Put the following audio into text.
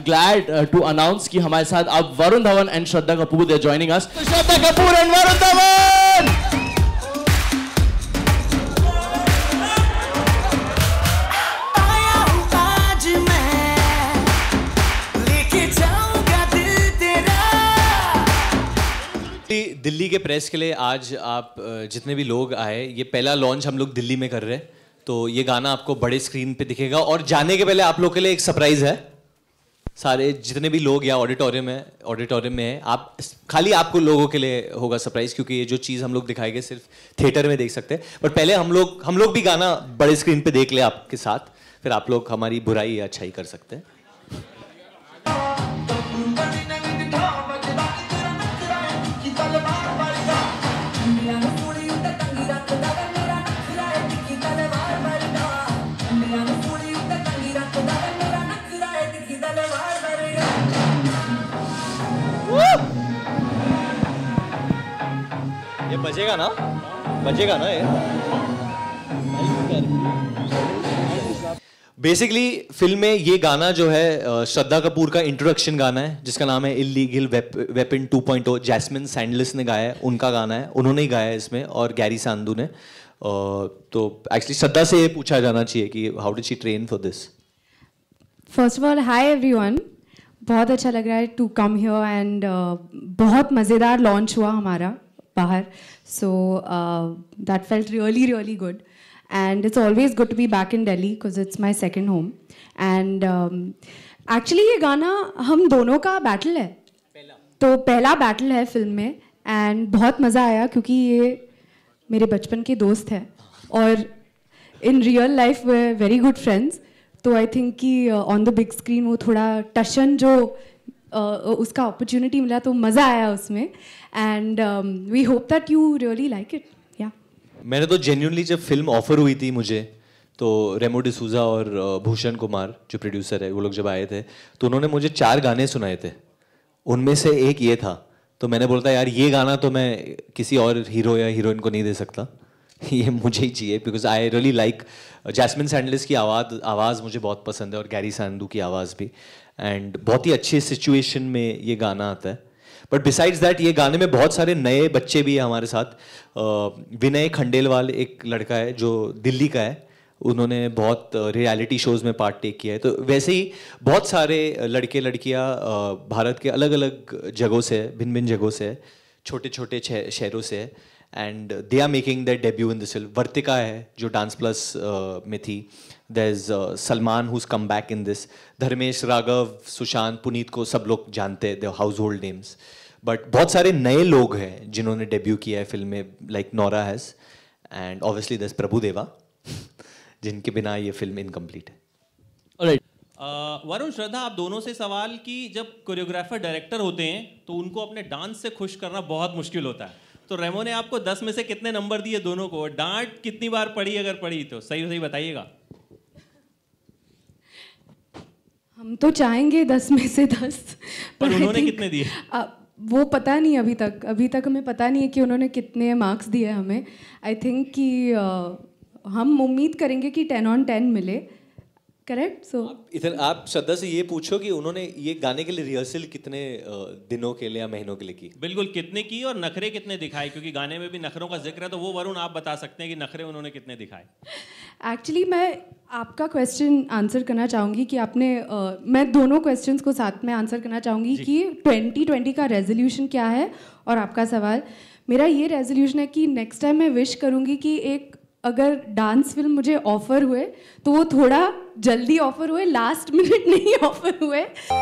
glad to announce कि हमारे साथ अब Varun Dhawan and Shradha Kapoor, they're joining us. So Shradha Kapoor and Varun Dhawan. Delhi के प्रेस के लिए आज आप जितने भी लोग आए, ये पहला लॉन्च हम लोग दिल्ली में कर रहे हैं, तो ये गाना आपको बड़े स्क्रीन पे दिखेगा। और जाने के पहले आप लोग के लिए एक सरप्राइज है। सारे जितने भी लोग या ऑडिटोरियम में हैं, आप खाली आपको लोगों के लिए होगा सरप्राइज, क्योंकि ये जो चीज़ हम लोग दिखाएंगे सिर्फ थिएटर में देख सकते हैं। पर पहले हम लोग भी गाना बड़े स्क्रीन पे देख ले आपके साथ, फिर आप लोग हमारी बुराई या अच्छाई कर सकते हैं। ये बजेगा ना ये। बेसिकली फिल्म में ये गाना जो है श्रद्धा कपूर का इंट्रोडक्शन गाना है, जिसका नाम है इल्लीगल वेपन 2.0। जैस्मिन सैंडलिस ने गाया है, उनका गाना है, उन्होंने ही गाया है इसमें, और गैरी सांधू ने। तो एक्चुअली श्रद्धा से ये पूछा जाना चाहिए कि how did she train for this. First of all hi everyone, बहुत अच्छा लग रहा है टू कम हियर एंड बहुत मज़ेदार लॉन्च हुआ हमारा बाहर, so that felt really good and it's always good to be back in Delhi because it's my second home. And actually ये गाना हम दोनों का बैटल है, तो पहला बैटल है फिल्म में, एंड बहुत मज़ा आया क्योंकि ये मेरे बचपन के दोस्त हैं और इन रियल लाइफ वे वेरी गुड फ्रेंड्स। तो आई थिंक कि ऑन द बिग स्क्रीन वो थोड़ा टशन जो उसका अपॉर्चुनिटी मिला, तो मज़ा आया उसमें, and we hope that you really like it. या मैंने तो जेन्युइनली जब फिल्म ऑफर हुई थी मुझे, तो रेमो डिसूजा और भूषण कुमार जो प्रोड्यूसर है, वो लोग जब आए थे तो उन्होंने मुझे 4 गाने सुनाए थे, उनमें से एक ये था। तो मैंने बोला यार ये गाना तो मैं किसी और हीरो या हीरोइन को नहीं दे सकता, ये मुझे ही चाहिए, because I really like Jasmine Sandlas की आवाज़ मुझे बहुत पसंद है, और गैरी सांधू की आवाज़ भी, एंड बहुत ही अच्छी सिचुएशन में ये गाना आता है। बट बिसाइड्स दैट ये गाने में बहुत सारे नए बच्चे भी हैं हमारे साथ। विनय खंडेलवाल एक लड़का है जो दिल्ली का है, उन्होंने बहुत रियलिटी शोज़ में पार्ट टेक किया है। तो वैसे ही बहुत सारे लड़के लड़कियां भारत के अलग अलग जगहों से, भिन्न भिन्न जगहों से, छोटे छोटे शहरों से, and they are making that debut in this film. Vartika है जो डांस प्लस में थी, there is Salman who's come back in this, Dharmesh, Raghav, Sushant, Punit को सब लोग जानते हैं, they household names. But बहुत सारे नए लोग हैं जिन्होंने डेब्यू किया है फिल्म में, like Nora has, and obviously there's Prabhu Deva जिनके बिना ये फिल्म इनकम्प्लीट है। ऑलराइट, वरुण, श्रद्धा, आप दोनों से सवाल कि जब कोरियोग्राफर डायरेक्टर होते हैं तो उनको अपने डांस से खुश करना बहुत मुश्किल होता है, तो रेमो ने आपको 10 में से कितने नंबर दिए दोनों को? डांट कितनी बार पड़ी, अगर पड़ी तो सही बताइएगा। हम तो चाहेंगे 10 में से 10, पर उन्होंने कितने दिए? वो पता नहीं, अभी तक हमें पता नहीं है कि उन्होंने कितने मार्क्स दिए हमें। आई थिंक कि हम उम्मीद करेंगे कि 10 on 10 मिले, करेक्ट। सो इधर आप श्रद्धा से ये पूछो कि उन्होंने ये गाने के लिए रिहर्सल कितने दिनों के लिए या महीनों के लिए की? बिल्कुल, कितने की और नखरे कितने दिखाए, क्योंकि गाने में भी नखरों का जिक्र है, तो वो वरुण आप बता सकते हैं कि नखरे उन्होंने कितने दिखाए। एक्चुअली मैं आपका क्वेश्चन आंसर करना चाहूँगी कि आपने मैं दोनों क्वेश्चंस को साथ में आंसर करना चाहूँगी कि 2020 का रेजोल्यूशन क्या है, और आपका सवाल। मेरा ये रेजोल्यूशन है कि नेक्स्ट टाइम मैं विश करूँगी कि एक अगर डांस फिल्म मुझे ऑफर हुए तो वो थोड़ा जल्दी ऑफर हुए, लास्ट मिनट नहीं ऑफर हुए।